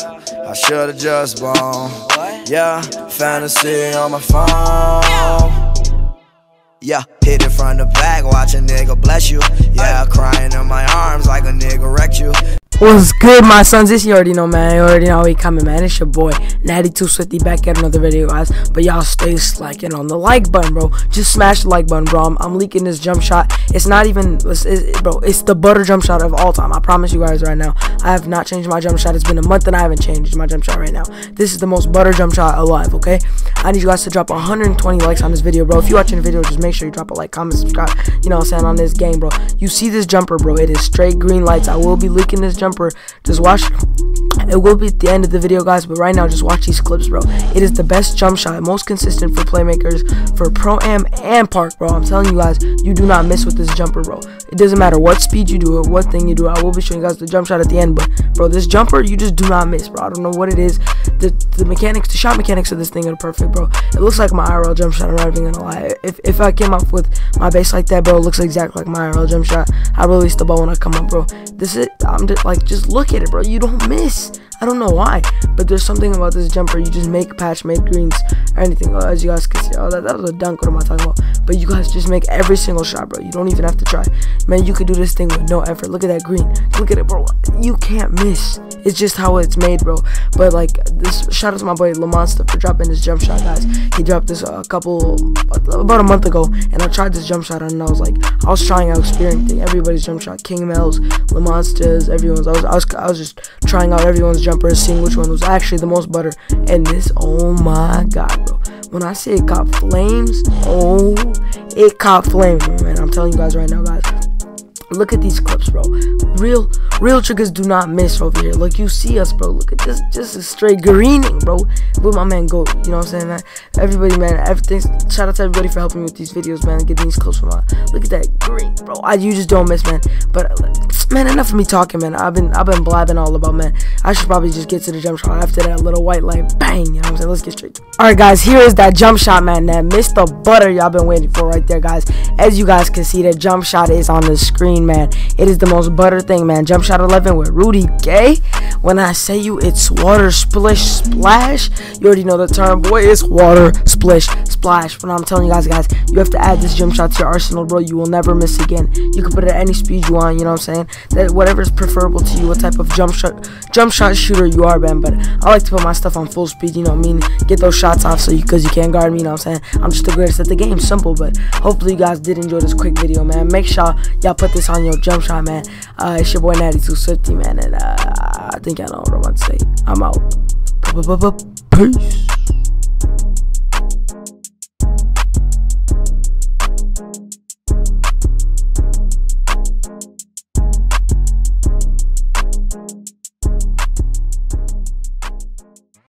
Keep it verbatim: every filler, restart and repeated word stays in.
I should've just blown. Yeah, fantasy on my phone. Yeah, hit it from the back, watch a nigga bless you. Yeah, crying in my arms like a nigga wrecked you. What's good, my sons? This you already know, man. You already know how we coming, man. It's your boy Natty two Swifty back at another video, guys. But y'all stay slacking on the like button, bro. Just smash the like button, bro. I'm, I'm leaking this jump shot. It's not even, it's, it, bro. It's the butter jump shot of all time. I promise you guys right now. I have not changed my jump shot. It's been a month and I haven't changed my jump shot right now. This is the most butter jump shot alive. Okay, I need you guys to drop one hundred twenty likes on this video, bro. If you're watching the video, just make sure you drop a like, comment, subscribe. You know what I'm saying, on this game, bro. You see this jumper, bro? It is straight green lights. I will be leaking this jumper. Just watch. It will be at the end of the video, guys, but right now just watch these clips, bro. It is the best jump shot, most consistent for playmakers, for pro-am and park, bro. I'm telling you guys, you do not miss with this jumper, bro. It doesn't matter what speed you do it, what thing you do. I will be showing you guys the jump shot at the end, but bro, this jumper, you just do not miss, bro. I don't know what it is. The, the mechanics, the shot mechanics of this thing are perfect, bro. It looks like my I R L jump shot. I'm not even gonna lie. If, if I came up with my base like that, bro, it looks exactly like my I R L jump shot. I release the ball when I come up, bro. This is, I'm just like, just look at it, bro. You don't miss. I don't know why, but there's something about this jumper. You just make patch, make greens, or anything. Oh, as you guys can see, oh, that, that was a dunk. What am I talking about? But you guys just make every single shot, bro. You don't even have to try. Man, you could do this thing with no effort. Look at that green. Look at it, bro. You can't miss. It's just how it's made, bro. But like, this, shout out to my boy Lamonster for dropping this jump shot, guys. He dropped this a uh, couple, about a month ago, and I tried this jump shot, and I was like, I was trying out experimenting everybody's jump shot. King Mel's, Lamonsters, everyone's. I was, I was, I was just trying out everyone's jumper, seeing which one was actually the most butter. And this, oh my god, bro, when I say it caught flames, oh, it caught flames, man. I'm telling you guys right now, guys. Look at these clips, bro. Real, real triggers do not miss over here. Look, you see us, bro. Look at this, just a straight greening, bro. With my man Goat, you know what I'm saying, man. Everybody, man, everything. Shout out to everybody for helping me with these videos, man. Getting these clips from my. Look at that green, bro. I, you just don't miss, man. But man, enough of me talking, man. I've been, I've been blabbing all about, man. I should probably just get to the jump shot after that little white light, bang. You know what I'm saying? Let's get straight. All right, guys. Here is that jump shot, man. That Mister Butter y'all been waiting for right there, guys. As you guys can see, the jump shot is on the screen, man. It is the most butter thing, man. Jump shot eleven with Rudy Gay. When I say you, it's water splish splash. You already know the term, boy. It's water splish splash. But I'm telling you guys, guys, you have to add this jump shot to your arsenal, bro. You will never miss again. You can put it at any speed you want. You know what I'm saying? That whatever is preferable to you, what type of jump shot jump shot shooter you are, man. But I like to put my stuff on full speed. You know what I mean? Get those shots off, so you because you can't guard me. You know what I'm saying? I'm just the greatest at the game. Simple, but hopefully you guys did enjoy this quick video, man. Make sure y'all put this on your jump shot, man. Uh, it's your boy Natty two Swifty, man, and uh, I think I know what I'm about to say. I'm out. Peace.